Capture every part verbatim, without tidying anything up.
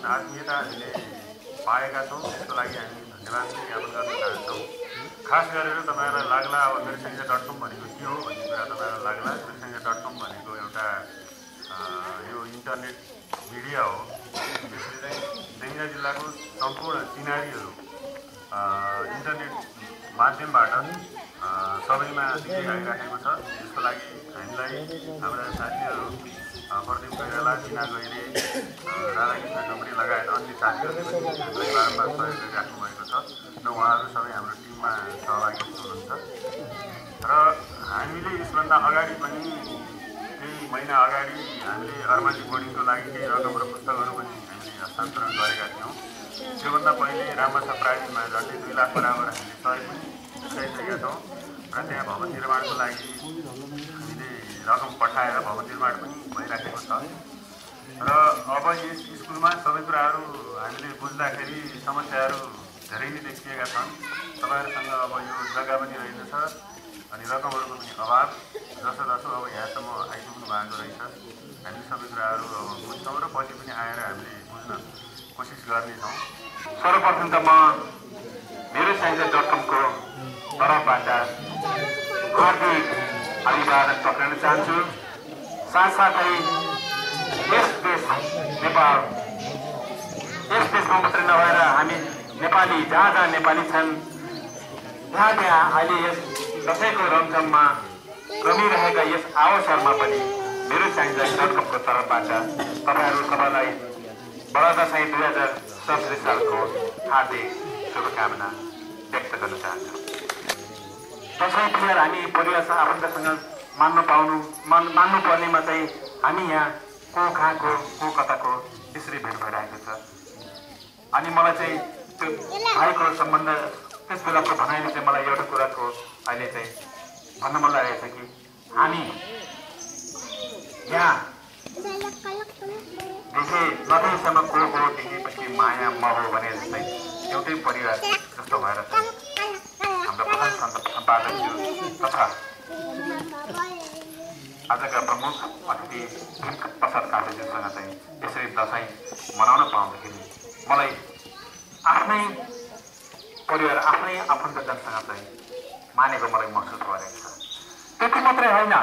आत्मीयता हामीले पाएका छौँ। त्यसको लागि हामी धन्यवाद पनि ज्ञापन गर्न चाहन्छौँ। खास गरेर तपाईँहरूलाई लाग्ला अब मेरो सङ्ख्या डट कम भनेको के हो भन्ने कुरा तपाईँहरूलाई लाग्ला। मेरो सङ्ख्या डट कम भनेको एउटा यो इन्टरनेट मिडिया हो। यसले चाहिँ डेङ्गा जिल्लाको सम्पूर्ण चिनारीहरू इन्टरनेट माध्यमबाट सबैमा दिँदै आइराखेको छ। यसको लागि हामीलाई हाम्रा साथीहरू प्रदीप कोइराला, सिना गैरे, राधाकृष्ण डुम्री लगायत अन्य साथीहरूले पनि हामीलाई बारम्बार सहयोग गरिराख्नु भएको छ र उहाँहरू सबै हाम्रो टिममा सहभागी हुनुहुन्छ। र हामीले यसभन्दा अगाडि पनि केही महिना अगाडि हामीले अर्माली बोर्डिङको लागि केही रकम र पुस्तकहरू पनि हामीले हस्तान्तरण गरेका थियौँ। त्योभन्दा पहिले रामाछा प्राइजमा झन्डै दुई लाख बराबर हामीले सहयोग पनि जुटाइसकेका छौँ र त्यहाँ भवन निर्माणको लागि हामीले रकम पठाएर भवन निर्माण पनि भइराखेको छ। र अब यस स्कुलमा सबै कुराहरू हामीले बुझ्दाखेरि समस्याहरू धेरै नै देखिएका छन्। तपाईँहरूसँग अब यो जग्गा पनि रहेनछ अनि रकमहरूको पनि अभाव जसो जसो अब यहाँसम्म आइपुग्नु भएको रहेछ। हामीले सबै कुराहरू अब बुझ्छौँ र पछि पनि आएर हामीले बुझ्न कोसिस गर्नेछौँ। सर्वप्रथम त म मेरो साइन्स डट कमको तर्फबाट हार्दिक अभिवादन पक्राउन चाहन्छु। साथसाथै यस देश नेपाल, यस देशमा मात्रै नभएर हामी नेपाली जहाँ जहाँ नेपाली छन् त्यहाँ त्यहाँ अहिले यस दसैँको रमझममा रमिरहेका यस अवसरमा पनि मेरो साइन्स डट कमको तर्फबाट तपाईँहरू सबैलाई बडा दसैँ दुई हजार सत्तरी सालको हार्दिक शुभकामना व्यक्त गर्न चाहन्छु। दसैँ तिहार हामी परिवारसँग आफन्तसँग मान्न पाउनु मान मान्नु पर्नेमा चाहिँ हामी यहाँ को कहाँको को कताको त्यसरी भेट भइरहेको छ। अनि मलाई चाहिँ त्यो भाइको सम्बन्ध त्यस बेलाको भनाइले चाहिँ मलाई एउटा कुराको अहिले चाहिँ भन्न मन लागेको छ कि हामी यहाँ देखे नदेसम्म को हो देखेपछि माया म हो भने जस्तै एउटै परिवार जस्तो भएर चाहिँ हाम्रो प्रधान सम्पादकज्यू तथा आजका प्रमुख अतिथि प्रसाद कार्जेज्यूसँग चाहिँ यसरी दसैँ मनाउन पाउँदाखेरि मलाई आफ्नै परिवार आफ्नै आफन्तजनसँग चाहिँ मानेको मलाई महसुस गरेको छ। त्यति मात्रै होइन,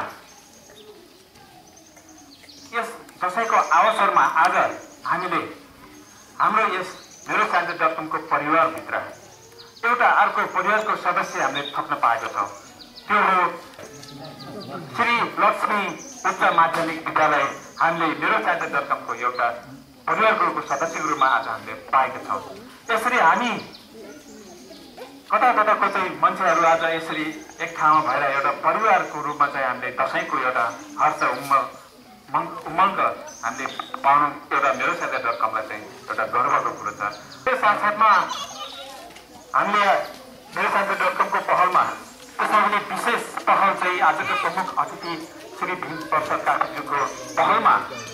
यस दसैँको अवसरमा आज हामीले हाम्रो यस मेरो साइन्स डट कमको परिवारभित्र एउटा अर्को परिवारको सदस्य हामीले थप्न पाएको छौँ। त्यो हो श्री लक्ष्मी उच्च माध्यमिक विद्यालय। हामीले मेरो साइन्स डट कमको एउटा परिवारको सदस्यको रूपमा आज हामीले पाएका छौँ। यसरी हामी कता कताको चाहिँ मान्छेहरू आज यसरी एक ठाउँमा भएर एउटा परिवारको रूपमा चाहिँ हामीले दसैँको एउटा हर्ष उमङ्ग उमङ्ग हामीले पाउनु एउटा मेरो साइन्स डट कमलाई चाहिँ एउटा गर्वको कुरो छ। त्यो साथसाथमा हामीले मेरो साइन्स डट कमको पहलमा त्यसैले विशेष पहल चाहिँ आजको प्रमुख अतिथि श्री भीम प्रसाद कार्जेज्यूको पहलमा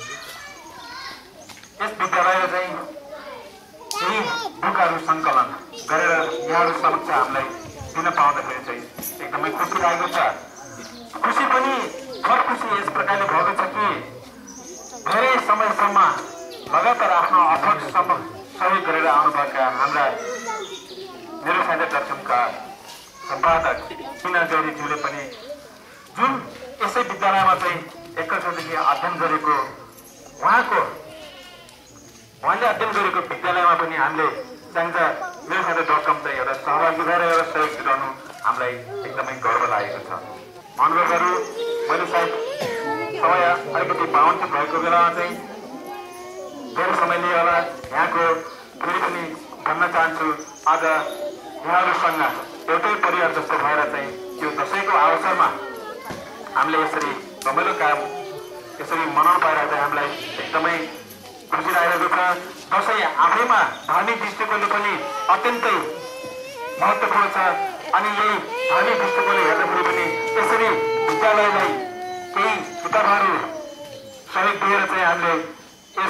यस विद्यालयले चाहिँ केही बुकहरू सङ्कलन गरेर यहाँहरू समक्ष हामीलाई दिन पाउँदाखेरि चाहिँ एकदमै खुसी लागेको छ। खुसी पनि थप खुसी यस प्रकारले भएको छ कि धेरै समयसम्म लगातार आफ्नो अथकसम्म सहयोग गरेर आउनुभएका हाम्रा मेरो साइन्स डट कमका सम्पादक सिना गैरीज्यूले पनि जुन यसै विद्यालयमा चाहिँ एकैचोटि अध्ययन गरेको उहाँको उहाँले अध्ययन गरेको विद्यालयमा पनि हामीले चाहिन्छ मेरो साइन्स डट कम चाहिँ एउटा सहभागी भएर एउटा सहयोग दिलाउनु हामीलाई एकदमै गर्व लागेको छ। महानुभावहरू, मैले सायद समय अलिकति बाहुन भएको बेलामा चाहिँ धेरै समय लिएर होला यहाँको फेरि पनि भन्न चाहन्छु आज यहाँहरूसँग एउटै परिवार जस्तो भएर चाहिँ यो दसैँको अवसरमा हामीले यसरी रमाइलो काम यसरी मनाउन पाएर चाहिँ हामीलाई एकदमै खुसी लागिरहेको छ। दसैँ आफैमा धार्मिक दृष्टिकोणले पनि अत्यन्तै महत्त्वपूर्ण छ अनि यही धार्मिक दृष्टिकोणले हेर्दाखेरि पनि यसरी विद्यालयलाई केही किताबहरू सहयोग दिएर चाहिँ हामीले यस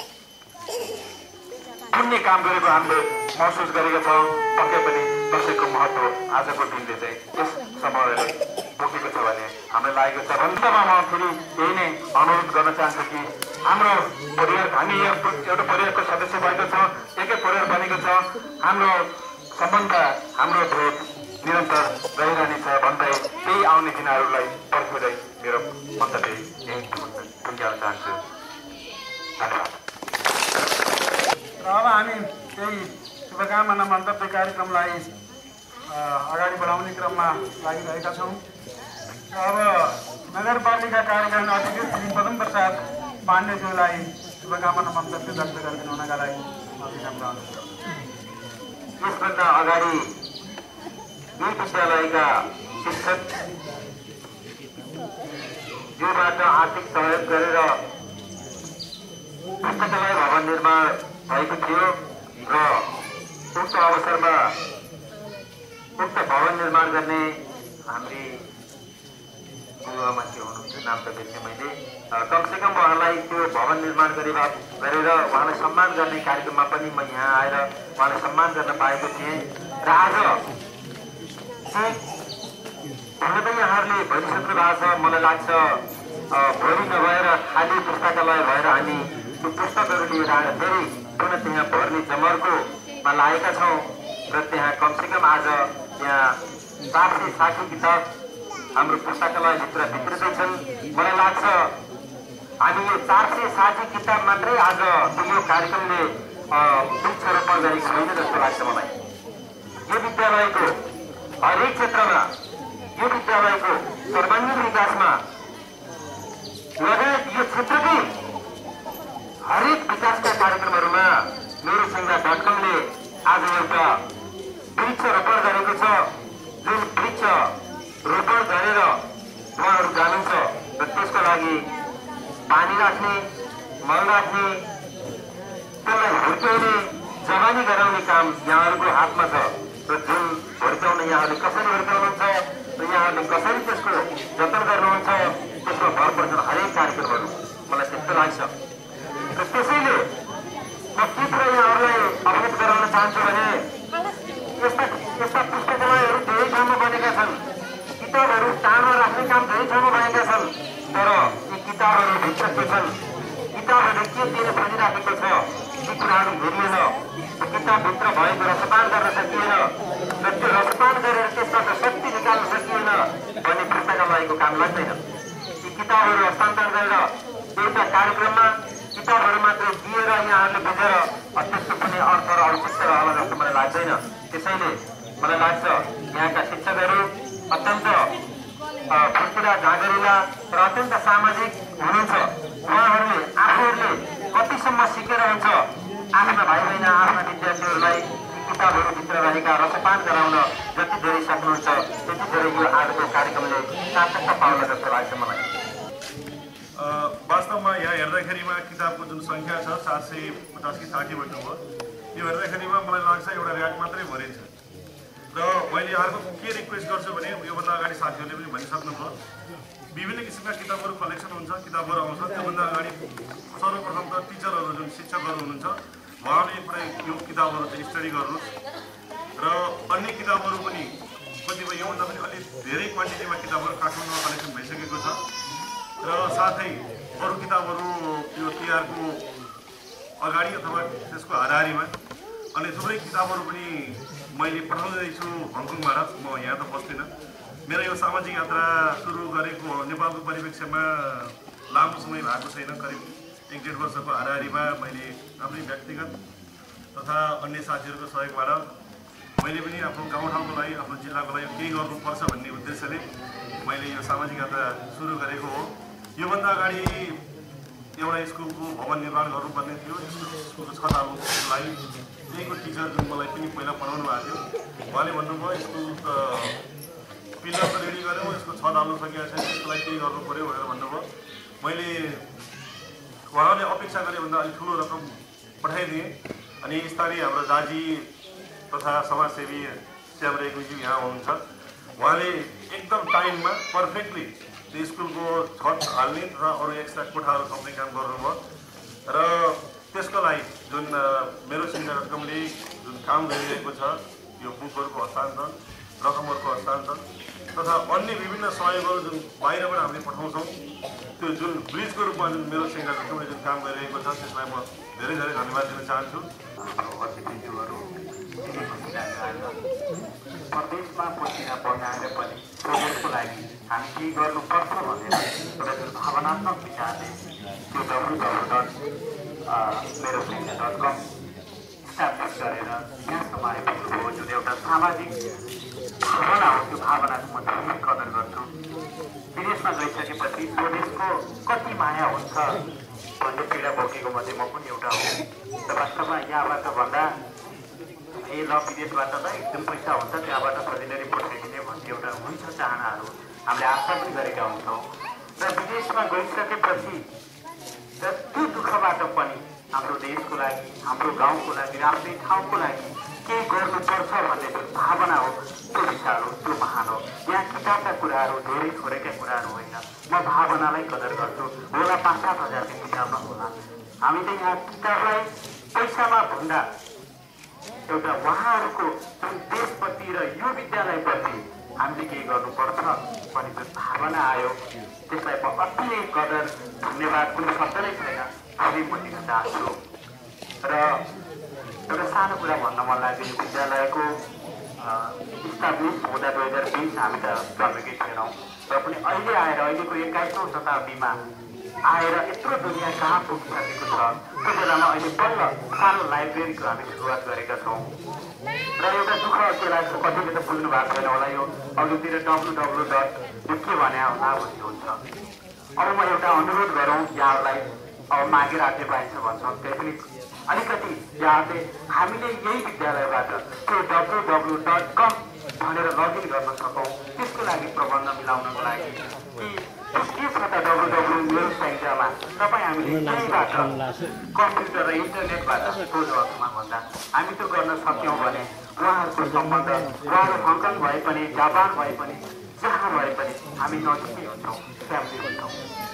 पुण्य काम गरेको हामीले महसुस गरेका छौँ। पक्कै पनि दसैँको महत्त्व आजको दिनले चाहिँ यस समयले बोकेको छ भन्ने हामीलाई लागेको छ। अन्त्यमा म फेरि यही नै अनुरोध गर्न चाहन्छु कि हाम्रो परिवार हामी एउटा परिवारको सदस्य भएको छ, एकै परिवार बनेको छ, हाम्रो सम्बन्ध हाम्रो भेट निरन्तर रहिरहनेछ भन्दै केही आउने दिनहरूलाई पर्खिँदै मेरो मन्तव्य यही टुङ्ग्याउन चाहन्छु। धन्यवाद। र अब हामी केही शुभकामना मन्तव्य कार्यक्रमलाई अगाडि बढाउने क्रममा लागिरहेका छौँ। अब नगरपालिका कार्यकारिणी अध्यक्ष श्री पदम प्रसाद पाण्डेज्यूलाई शुभकामना मन्तव्य व्यक्त गरिदिनु हुनका लागि अभिनम रहन्छ। यसभन्दा अगाडि यी विद्यालयका शिक्षक योबाट आर्थिक सहयोग गरेर पुस्तकालय भवन निर्माण भएको थियो र उक्त अवसरमा उक्त भवन निर्माण गर्ने हाम्री गुरुआ मान्छे हुनुहुन्छ, नाम त बिर्सेँ मैले, कमसेकम उहाँलाई त्यो भवन निर्माण गरेर गरेर उहाँलाई सम्मान गर्ने कार्यक्रममा पनि म यहाँ आएर उहाँलाई सम्मान गर्न पाएको थिएँ। र आज हुन त यहाँहरूले भनिसक्नु भएको छ, मलाई लाग्छ भोलि नभएर खाली पुस्तकालय भएर हामी त्यो पुस्तकहरू लिएर आएर फेरि पुनः त्यहाँ भर्ने जमर्कोमा लागेका छौँ र त्यहाँ कमसेकम आज त्यहाँ चार सय साठी किताब हाम्रो पुस्तकालयभित्र भित्रिँदैछन्। मलाई लाग्छ हामी यो चार सय साठी किताब मात्रै आज यो कार्यक्रमले वृक्षारोपण गरेको छैन जस्तो लाग्छ मलाई। यो विद्यालयको हरेक क्षेत्रमा, यो विद्यालयको सर्वाङ्गीण विकासमा लगायत यो क्षेत्रकै हरेक विकासका कार्यक्रमहरूमा मेरो संज्ञा डट कमले आज एउटा वृक्षारोपण गरेको छ। जुन वृक्ष रोपण गरेर उहाँहरू जानुहुन्छ र त्यसको लागि पानी राख्ने, मल राख्ने, त्यसलाई हुर्काउने, जवानी गराउने काम यहाँहरूको हातमा छ। र जुन हुर्काउने यहाँहरूले कसरी हुर्काउनुहुन्छ र यहाँहरूले कसरी त्यसको जतन गर्नुहुन्छ त्यसमा भर पर्छन् हरेक कार्यक्रमहरू, मलाई त्यस्तो लाग्छ। र त्यसैले म के कुरा यहाँहरूलाई अवगत गराउन चाहन्छु भने यस्ता यस्ता पुस्तकालयहरू धेरै ठाउँमा बनेका छन्, किताबहरू टाढा राख्ने काम धेरै ठाउँमा भएका छन्, तर यी किताबहरू भित्र के छन्, किताबहरू के दिन खोजिराखेको छ ती कुराहरू हेरिएन। किताबभित्र भएको रसपान गर्न सकिएन र त्यो रसपान गरेर त्यसबाट शक्ति निकाल्न सकिएन भन्ने पुस्तकालयको काम लाग्दैन। यी किताबहरू हस्तान्तरण गरेर एउटा कार्यक्रममा किताबहरू मात्र दिएर यहाँहरूले बुझेर त्यस्तो कुनै अर्थ र औचित्य रहला जस्तो मलाई लाग्दैन। त्यसैले मलाई लाग्छ यहाँका शिक्षकहरू अत्यन्त फुर्तिला, जागरिला र अत्यन्त सामाजिक हुनुहुन्छ। उहाँहरूले आफूहरूले कतिसम्म सिकेर हुन्छ आफ्ना भाइ बहिनी, आफ्ना विद्यार्थीहरूलाई किताबहरूभित्र रहेका रसपान गराउन जति धेरै सक्नुहुन्छ त्यति धेरै यो आजको कार्यक्रमले सार्थकता पाउन जस्तो लाग्छ मलाई। वास्तवमा यहाँ हेर्दाखेरिमा किताबको जुन सङ्ख्या छ चार सय पचास कि साठी भन्नुभयो, यो हेर्दाखेरिमा मलाई लाग्छ एउटा ऱ्याक मात्रै भरिन्छ। र मैले यहाँहरूको के रिक्वेस्ट गर्छु भने योभन्दा अगाडि साथीहरूले पनि भनिसक्नुभयो, विभिन्न किसिमका किताबहरू कलेक्सन हुन्छ, किताबहरू आउँछ। त्योभन्दा अगाडि सर्वप्रथम त टिचरहरू जुन शिक्षकहरू हुनुहुन्छ उहाँहरूले पुरै यो किताबहरू चाहिँ स्टडी गर्नुहोस् र अन्य किताबहरू पनि कतिपय योभन्दा पनि अलिक धेरै क्वान्टिटीमा किताबहरू काठमाडौँमा कलेक्सन भइसकेको छ र साथै अरू किताबहरू यो तिहारको अगाडि अथवा त्यसको हाराहारीमा अनि थुप्रै किताबहरू पनि मैले पठाउँदैछु हङकङबाट। म यहाँ त बस्दिनँ। मेरो यो सामाजिक यात्रा सुरु गरेको नेपालको परिप्रेक्ष्यमा लामो समय भएको छैन, करिब एक डेढ वर्षको हाराहारीमा मैले आफ्नै व्यक्तिगत तथा अन्य साथीहरूको सहयोगबाट मैले पनि आफ्नो गाउँठाउँको लागि, आफ्नो जिल्लाको लागि केही गर्नुपर्छ भन्ने उद्देश्यले मैले यो सामाजिक यात्रा सुरु गरेको हो। योभन्दा अगाडि एउटा स्कुलको भवन निर्माण गर्नुपर्ने थियो। स्कुलको छत हाल्नुलाई त्यहीको टिचर जुन मलाई पनि पहिला पढाउनु भएको थियो, उहाँले भन्नुभयो स्कुल त पिलर त रेडी गऱ्यौँ, यसको छत हाल्नु सकेको छैन, त्यसको लागि केही गर्नु पऱ्यो भनेर भन्नुभयो। मैले उहाँले अपेक्षा गरे भन्दा अलिक ठुलो रकम पठाइदिएँ। अनि स्थानीय हाम्रो दाजी तथा समाजसेवी श्याम रेग्मीज्यू यहाँ हुनुहुन्छ, उहाँले एकदम टाइममा पर्फेक्टली त्यो स्कुलको छत हाल्ने तथा अरू एक्स्ट्रा कोठाहरू थप्ने काम गर्नुभयो। र त्यसको लागि जुन मेरो संज्ञा रकमले जुन काम गरिरहेको छ, यो बुकहरूको हस्तान्तरण, रकमहरूको हस्तान्तरण तथा अन्य विभिन्न सहयोगहरू जुन बाहिरबाट हामीले पठाउँछौँ त्यो त्यो जुन ब्रिजको रूपमा जुन मेरो सिंहका जसले जुन काम गरिरहेको छ त्यसलाई म धेरै धेरै धन्यवाद दिन चाहन्छु। अतिथिज्यूहरू प्रदेशमा पसिना बगाएर पनि प्रदेशको लागि हामी केही गर्नुपर्छ भनेर एउटा जुन भावनात्मक विचारले त्यो डब्लु डब्लु डट मेरो सिंह डट कम स्थापित गरेर यहाँसम्म आइपुग्नुभयो। जुन एउटा सामाजिक भावना हो त्यो भावनाको म धेरै कदर गर्छु। विदेशमा गइसकेपछि स्वदेशको कति माया हुन्छ भन्ने पीडा बोकेको मध्ये म पनि एउटा हो। र वास्तवमा यहाँबाट भन्दा ए ल विदेशबाट त एकदम पैसा हुन्छ त्यहाँबाट सजिलै पठाइदिने भन्ने एउटा हुन्छ चाहनाहरू हामीले आशा पनि गरेका हुन्छौँ। र विदेशमा गइसकेपछि र त्यो दुःखबाट पनि हाम्रो देशको लागि हाम्रो गाउँको लागि र आफ्नै ठाउँको लागि केही गर्नुपर्छ भन्ने जुन भावना हो त्यो विचार हो, त्यो महान हो। यहाँ किताबका कुराहरू धेरै थोरैका कुराहरू होइन। म भावनालाई कदर गर्छु। होला पाँच सात हजारको किताब नहोला, हामीले यहाँ किताबलाई पैसामा भन्दा एउटा उहाँहरूको जुन देशप्रति र यो विद्यालयप्रति हामीले केही गर्नुपर्छ भन्ने जुन भावना आयो त्यसलाई म अति नै कदर धन्यवाद कुनै शब्द नै छैन अझै म दिन चाहन्छु। र एउटा सानो कुरा भन्न मन लाग्यो, यो विद्यालयको इस्टाब्लिस हुँदा दुई हजार बिस हामी त जन्मेकै थिएनौँ र पनि अहिले आएर अहिलेको एक्काइसौँ शताब्दीमा आएर यत्रो दुनियाँ कहाँ पुगिसकेको छ त्यो बेलामा अहिले बल्ल सानो लाइब्रेरीको हामी सुरुवात गरेका छौँ। र एउटा दुःख के लाग्छ, कतिले त बुझ्नु भएको छैन होला, यो अघितिर डब्लु डब्लु डट यो के भने होला भन्ने हुन्छ। अब म एउटा अनुरोध गरौँ यहाँहरूलाई, अब मागेर आँट्ने पाइन्छ भन्छौँ त्यही पनि अलिकति यहाँले हामीले यही विद्यालयबाट त्यो डब्लु डब्लु डट कम भनेर लगइन गर्न सकौँ त्यसको लागि प्रबन्ध मिलाउनको लागि कि के छ त डब्लु डब्लु मेरो संख्यामा तपाईँ हामीले यहीँबाट कम्प्युटर र इन्टरनेटबाट सोझमा भन्दा हामी त्यो गर्न सक्यौँ भने उहाँहरूको सम्बन्ध उहाँहरू हङकङ भए पनि जापान भए पनि जहाँ भए पनि हामी नजिकै हुन्छौँ, फ्यामिली हुन्छौँ।